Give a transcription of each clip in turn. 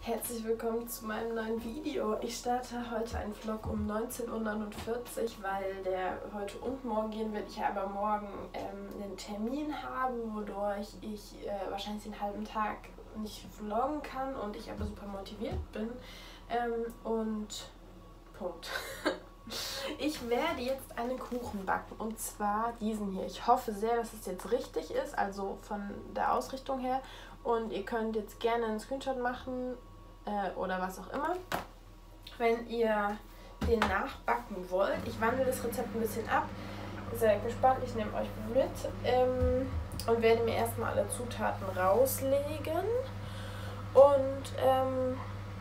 Herzlich willkommen zu meinem neuen Video. Ich starte heute einen Vlog um 19:49 Uhr, weil der heute und morgen gehen wird. Ich aber morgen einen Termin habe, wodurch ich wahrscheinlich den halben Tag nicht vloggen kann und ich aber super motiviert bin. Und Punkt. Ich werde jetzt einen Kuchen backen und zwar diesen hier. Ich hoffe sehr, dass es jetzt richtig ist, also von der Ausrichtung her. Und ihr könnt jetzt gerne einen Screenshot machen oder was auch immer, wenn ihr den nachbacken wollt. Ich wandle das Rezept ein bisschen ab. Seid gespannt, ich nehme euch mit und werde mir erstmal alle Zutaten rauslegen und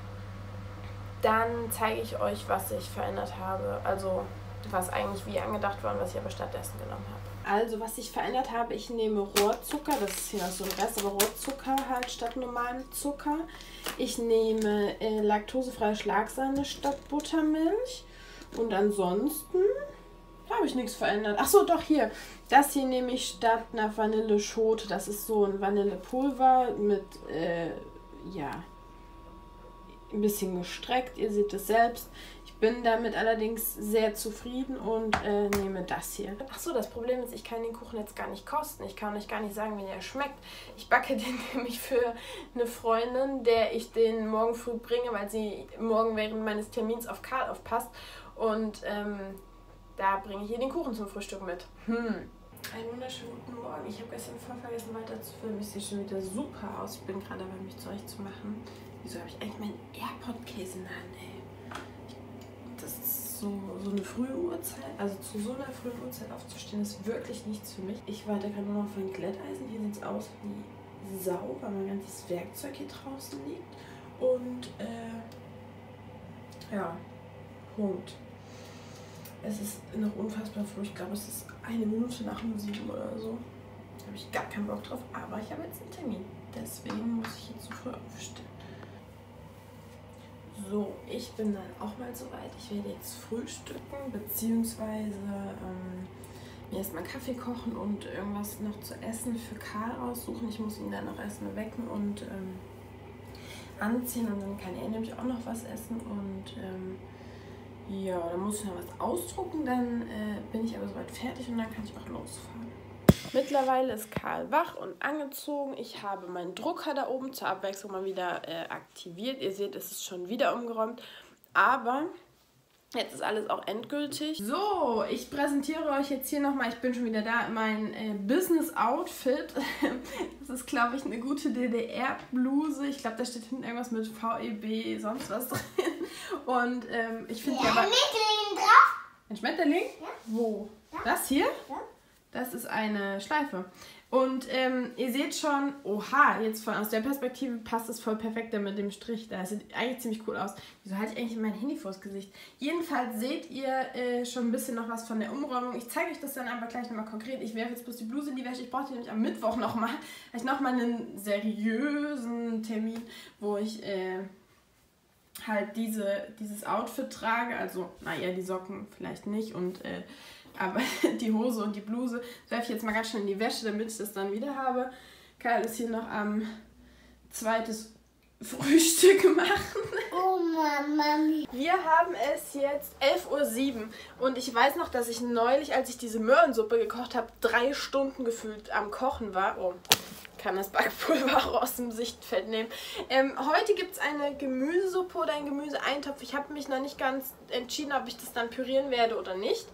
dann zeige ich euch, was ich verändert habe, also was eigentlich wie angedacht war und was ich aber stattdessen genommen habe. Also was ich verändert habe, ich nehme Rohrzucker, das ist hier noch so ein Rest, aber Rohrzucker halt statt normalem Zucker. Ich nehme laktosefreie Schlagsahne statt Buttermilch und ansonsten habe ich nichts verändert. Achso, doch hier, das hier nehme ich statt einer Vanilleschote, das ist so ein Vanillepulver mit, ja, ein bisschen gestreckt, ihr seht es selbst. Ich bin damit allerdings sehr zufrieden und nehme das hier. Achso, das Problem ist, ich kann den Kuchen jetzt gar nicht kosten. Ich kann euch gar nicht sagen, wie der schmeckt. Ich backe den nämlich für eine Freundin, der ich den morgen früh bringe, weil sie morgen während meines Termins auf Karl aufpasst. Und da bringe ich ihr den Kuchen zum Frühstück mit. Einen wunderschönen guten Morgen. Ich habe gestern voll vergessen weiter zu filmen. Ich sehe schon wieder super aus. Ich bin gerade dabei, mich zurechtzumachen. Wieso habe ich eigentlich meinen AirPod-Case in der Hand, ey? Das ist so eine frühe Uhrzeit. Also zu so einer frühen Uhrzeit aufzustehen, ist wirklich nichts für mich. Ich warte gerade nur noch auf ein Glätteisen. Hier sieht es aus wie Sau, weil mein ganzes Werkzeug hier draußen liegt. Und ja, Punkt. Es ist noch unfassbar früh. Ich glaube, es ist 1 Minute nach 7 oder so. Da habe ich gar keinen Bock drauf. Aber ich habe jetzt einen Termin. Deswegen muss ich jetzt so früh aufstehen. So, ich bin dann auch mal soweit. Ich werde jetzt frühstücken, beziehungsweise mir erstmal Kaffee kochen und irgendwas noch zu essen für Karl raussuchen. Ich muss ihn dann noch erstmal wecken und anziehen und dann kann er nämlich auch noch was essen und ja, dann muss ich noch was ausdrucken, dann bin ich aber soweit fertig und dann kann ich auch losfahren. Mittlerweile ist Karl wach und angezogen. Ich habe meinen Drucker da oben zur Abwechslung mal wieder aktiviert. Ihr seht, es ist schon wieder umgeräumt, aber jetzt ist alles auch endgültig. So, ich präsentiere euch jetzt hier nochmal, ich bin schon wieder da, mein Business-Outfit. Das ist, glaube ich, eine gute DDR-Bluse. Ich glaube, da steht hinten irgendwas mit VEB, sonst was drin. Und ich finde ja, aber... Ein Schmetterling drauf. Ein Schmetterling? Ja. Wo? Ja. Das hier? Ja. Das ist eine Schleife. Und ihr seht schon, oha, jetzt aus der Perspektive passt es voll perfekt mit dem Strich. Das sieht eigentlich ziemlich cool aus. Wieso halte ich eigentlich mein Handy vors Gesicht? Jedenfalls seht ihr schon ein bisschen noch was von der Umräumung. Ich zeige euch das dann aber gleich nochmal konkret. Ich werfe jetzt bloß die Bluse in die Wäsche. Ich brauche die nämlich am Mittwoch nochmal. Habe ich nochmal einen seriösen Termin, wo ich halt dieses Outfit trage. Also, naja, die Socken vielleicht nicht und aber die Hose und die Bluse werfe ich jetzt mal ganz schnell in die Wäsche, damit ich das dann wieder habe. Karl ist hier noch am zweites Frühstück machen. Oh Mami. Wir haben es jetzt 11:07 Uhr und ich weiß noch, dass ich neulich, als ich diese Möhrensuppe gekocht habe, 3 Stunden gefühlt am Kochen war. Oh, kann das Backpulver auch aus dem Sichtfeld nehmen. Heute gibt es eine Gemüsesuppe oder einen Gemüseeintopf. Ich habe mich noch nicht ganz entschieden, ob ich das dann pürieren werde oder nicht.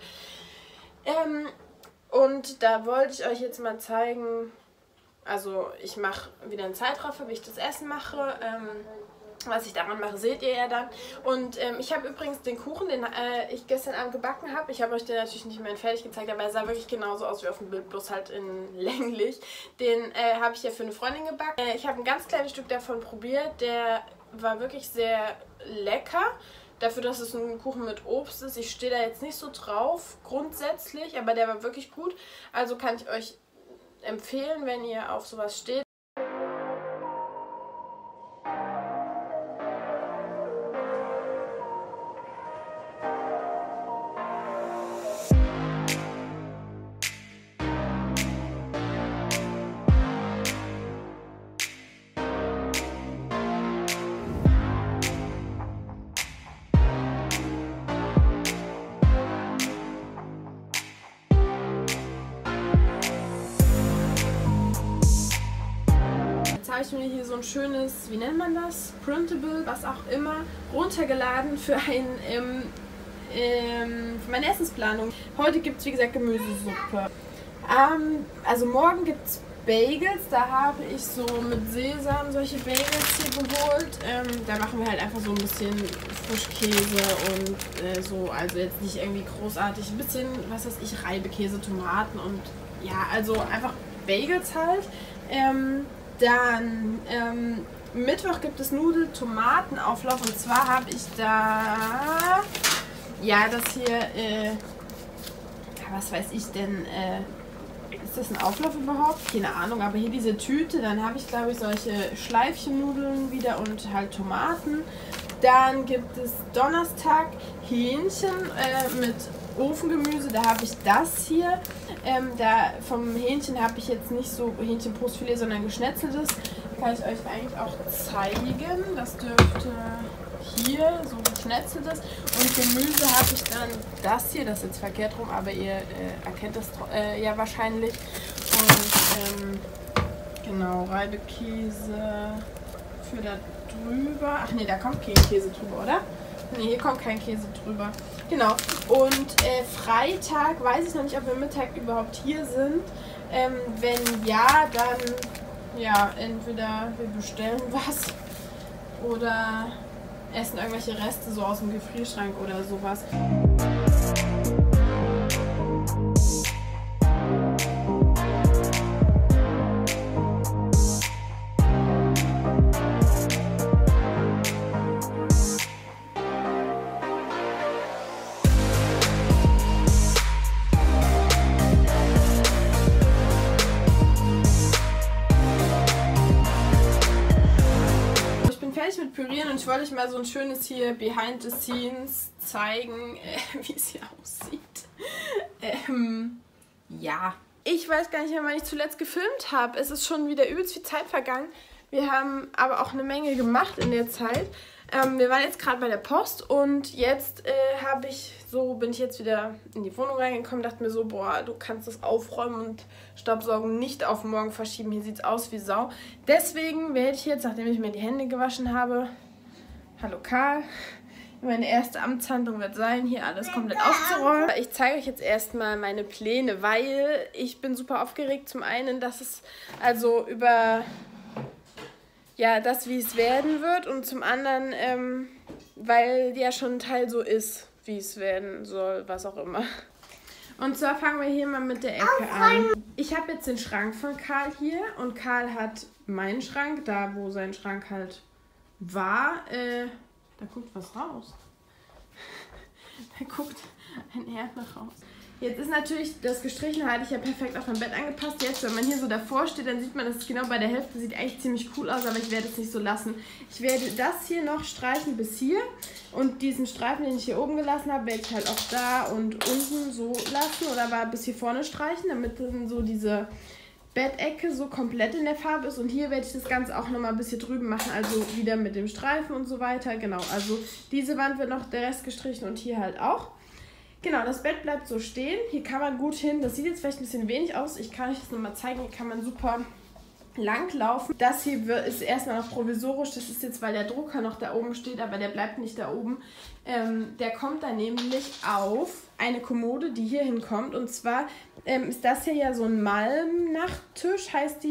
Und da wollte ich euch jetzt mal zeigen, also ich mache wieder einen Zeitraffer, wie ich das Essen mache. Was ich daran mache, seht ihr ja dann. Und ich habe übrigens den Kuchen, den ich gestern Abend gebacken habe. Ich habe euch den natürlich nicht mehr in fertig gezeigt, aber er sah wirklich genauso aus wie auf dem Bild, bloß halt in länglich. Den habe ich ja für eine Freundin gebacken. Ich habe ein ganz kleines Stück davon probiert. Der war wirklich sehr lecker. Dafür, dass es ein Kuchen mit Obst ist. Ich stehe da jetzt nicht so drauf, grundsätzlich, aber der war wirklich gut. Also kann ich euch empfehlen, wenn ihr auf sowas steht. ich mir hier so ein schönes, wie nennt man das? Printable, was auch immer, runtergeladen für meine Essensplanung. Heute gibt es, wie gesagt, Gemüsesuppe. Also morgen gibt es Bagels, da habe ich so mit Sesam solche Bagels hier geholt. Da machen wir halt einfach so ein bisschen Frischkäse und so, also jetzt nicht irgendwie großartig. Ein bisschen, was weiß ich, Reibekäse, Tomaten und ja, also einfach Bagels halt. Dann Mittwoch gibt es Nudel-Tomatenauflauf und zwar habe ich da, ja, das hier, was weiß ich denn, ist das ein Auflauf überhaupt? Keine Ahnung, aber hier diese Tüte, dann habe ich, glaube ich, solche Schleifchennudeln wieder und halt Tomaten. Dann gibt es Donnerstag Hähnchen mit Ofengemüse, da habe ich das hier. Vom Hähnchen habe ich jetzt nicht so Hähnchenbrustfilet, sondern geschnetzeltes. Kann ich euch eigentlich auch zeigen. Das dürfte hier so geschnetzeltes. Und Gemüse habe ich dann das hier, das ist jetzt verkehrt rum, aber ihr erkennt das ja wahrscheinlich. Und genau, Reibekäse für da drüber. Ach nee, da kommt kein Käse drüber, oder? Nee, hier kommt kein Käse drüber. Genau. Und Freitag weiß ich noch nicht, ob wir Mittag überhaupt hier sind. Wenn ja, dann ja, entweder wir bestellen was oder essen irgendwelche Reste so aus dem Gefrierschrank oder sowas. Mit Pürieren und ich wollte euch mal so ein schönes hier Behind the Scenes zeigen, wie es hier aussieht. Ja, ich weiß gar nicht mehr, wann ich zuletzt gefilmt habe. Es ist schon wieder übelst viel Zeit vergangen. Wir haben aber auch eine Menge gemacht in der Zeit. Wir waren jetzt gerade bei der Post und jetzt bin ich jetzt wieder in die Wohnung reingekommen, dachte mir so, boah, du kannst das Aufräumen und Staubsaugen nicht auf morgen verschieben, hier sieht es aus wie Sau. Deswegen werde ich jetzt, nachdem ich mir die Hände gewaschen habe, hallo Karl, meine erste Amtshandlung wird sein, hier alles komplett aufzuräumen. Ich zeige euch jetzt erstmal meine Pläne, weil ich bin super aufgeregt. Zum einen, dass es also über das, wie es werden wird und zum anderen, weil ja schon ein Teil so ist, wie es werden soll, was auch immer. Und zwar fangen wir hier mal mit der Ecke an. Ich habe jetzt den Schrank von Karl hier und Karl hat meinen Schrank, da wo sein Schrank halt war. Da guckt was raus. Da guckt ein Erdner raus. Jetzt ist natürlich das Gestrichene, hatte ich ja perfekt auf mein Bett angepasst. Jetzt, wenn man hier so davor steht, dann sieht man, dass es genau bei der Hälfte sieht eigentlich ziemlich cool aus, aber ich werde es nicht so lassen. Ich werde das hier noch streichen bis hier und diesen Streifen, den ich hier oben gelassen habe, werde ich halt auch da und unten so lassen oder aber bis hier vorne streichen, damit dann so diese Bettecke so komplett in der Farbe ist. Und hier werde ich das Ganze auch nochmal bis hier drüben machen, also wieder mit dem Streifen und so weiter. Genau, also diese Wand wird noch der Rest gestrichen und hier halt auch. Genau, das Bett bleibt so stehen. Hier kann man gut hin. Das sieht jetzt vielleicht ein bisschen wenig aus. Ich kann euch das nochmal zeigen. Hier kann man super lang laufen. Das hier ist erstmal noch provisorisch. Das ist jetzt, weil der Drucker noch da oben steht, aber der bleibt nicht da oben. Der kommt dann nämlich auf eine Kommode, die hier hinkommt. Und zwar ist das hier ja so ein Malm-Nachttisch, heißt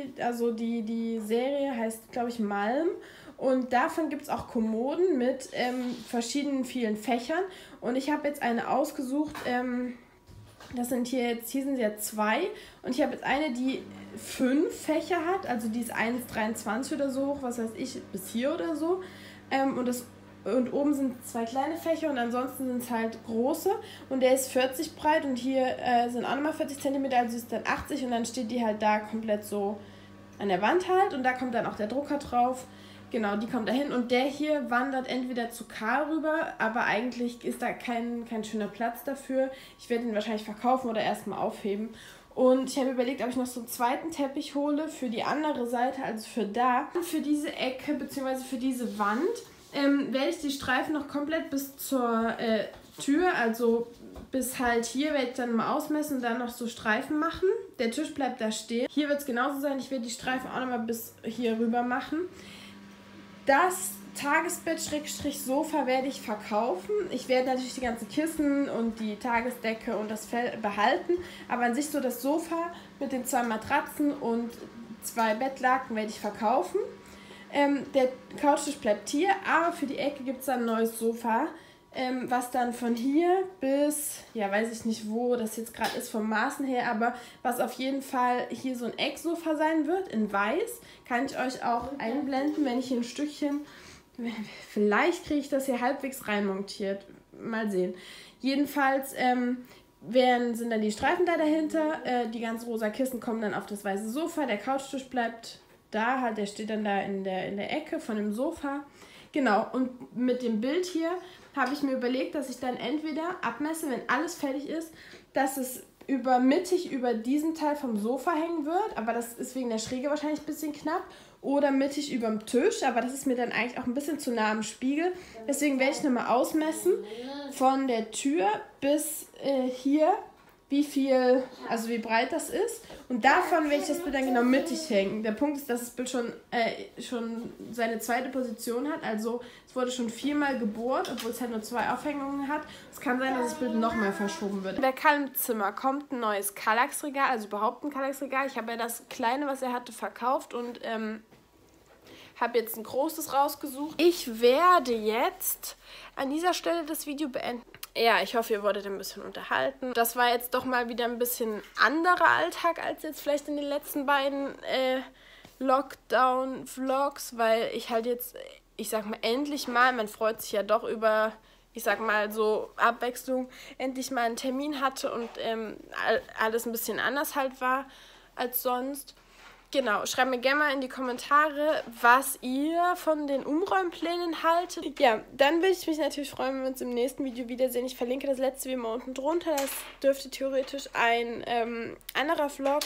die Serie heißt, glaube ich, Malm. Und davon gibt es auch Kommoden mit verschiedenen vielen Fächern. Und ich habe jetzt eine ausgesucht, das sind hier sind ja 2. Und ich habe jetzt eine, die 5 Fächer hat. Also die ist 1,23 oder so hoch, was weiß ich, bis hier oder so. Und oben sind 2 kleine Fächer und ansonsten sind es halt große. Und der ist 40 breit und hier sind auch nochmal 40 cm, also ist dann 80. Und dann steht die halt da komplett so an der Wand halt. Und da kommt dann auch der Drucker drauf. Genau, die kommt da hin und der hier wandert entweder zu Karl rüber, aber eigentlich ist da kein schöner Platz dafür. Ich werde ihn wahrscheinlich verkaufen oder erstmal aufheben. Und ich habe überlegt, ob ich noch so einen zweiten Teppich hole für die andere Seite, also für diese Ecke bzw. für diese Wand. werde ich die Streifen noch komplett bis zur Tür, also bis halt hier, werde ich dann mal ausmessen und dann noch so Streifen machen. Der Tisch bleibt da stehen. Hier wird es genauso sein, ich werde die Streifen auch nochmal bis hier rüber machen. Das Tagesbett-Sofa werde ich verkaufen. Ich werde natürlich die ganzen Kissen und die Tagesdecke und das Fell behalten, aber an sich so das Sofa mit den 2 Matratzen und 2 Bettlaken werde ich verkaufen. Der Couchtisch bleibt hier, aber für die Ecke gibt es dann ein neues Sofa, was dann von hier bis, ja, weiß ich nicht, wo das jetzt gerade ist vom Maßen her, aber was auf jeden Fall hier so ein Ecksofa sein wird, in weiß. Kann ich euch auch einblenden, wenn ich hier ein Stückchen, vielleicht kriege ich das hier halbwegs reinmontiert. Mal sehen. Jedenfalls sind dann die Streifen da dahinter, die ganz rosa Kissen kommen dann auf das weiße Sofa, der Couchtisch bleibt da, halt, der steht dann da in der Ecke von dem Sofa. Genau, und mit dem Bild hier habe ich mir überlegt, dass ich dann entweder abmesse, wenn alles fertig ist, dass es mittig über diesen Teil vom Sofa hängen wird, aber das ist wegen der Schräge wahrscheinlich ein bisschen knapp, oder mittig über dem Tisch, aber das ist mir dann eigentlich auch ein bisschen zu nah am Spiegel. Deswegen werde ich nochmal ausmessen von der Tür bis hier, wie breit das ist. Und davon werde ich das Bild dann genau mittig hängen. Der Punkt ist, dass das Bild schon seine zweite Position hat. Also es wurde schon 4-mal gebohrt, obwohl es halt nur 2 Aufhängungen hat. Es kann sein, dass das Bild nochmal verschoben wird. In der Zimmer kommt ein neues Kallax-Regal, also überhaupt ein Kallax-Regal. Ich habe ja das kleine, was er hatte, verkauft und habe jetzt ein großes rausgesucht. Ich werde jetzt an dieser Stelle das Video beenden. Ja, ich hoffe, ihr wurdet ein bisschen unterhalten. Das war jetzt doch mal wieder ein bisschen anderer Alltag als jetzt vielleicht in den letzten beiden Lockdown-Vlogs, weil ich halt jetzt, ich sag mal, endlich mal, man freut sich ja doch über, ich sag mal, so Abwechslung, endlich mal einen Termin hatte und alles ein bisschen anders halt war als sonst. Genau, schreibt mir gerne mal in die Kommentare, was ihr von den Umräumplänen haltet. Ja, dann würde ich mich natürlich freuen, wenn wir uns im nächsten Video wiedersehen. Ich verlinke das letzte wie immer unten drunter. Das dürfte theoretisch ein anderer Vlog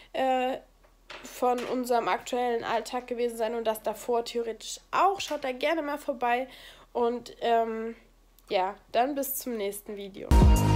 von unserem aktuellen Alltag gewesen sein und das davor theoretisch auch. Schaut da gerne mal vorbei und ja, dann bis zum nächsten Video.